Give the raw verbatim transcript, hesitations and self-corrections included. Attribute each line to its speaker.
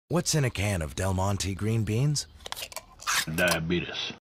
Speaker 1: What's in a can of Del Monte green beans?
Speaker 2: Diabeetus.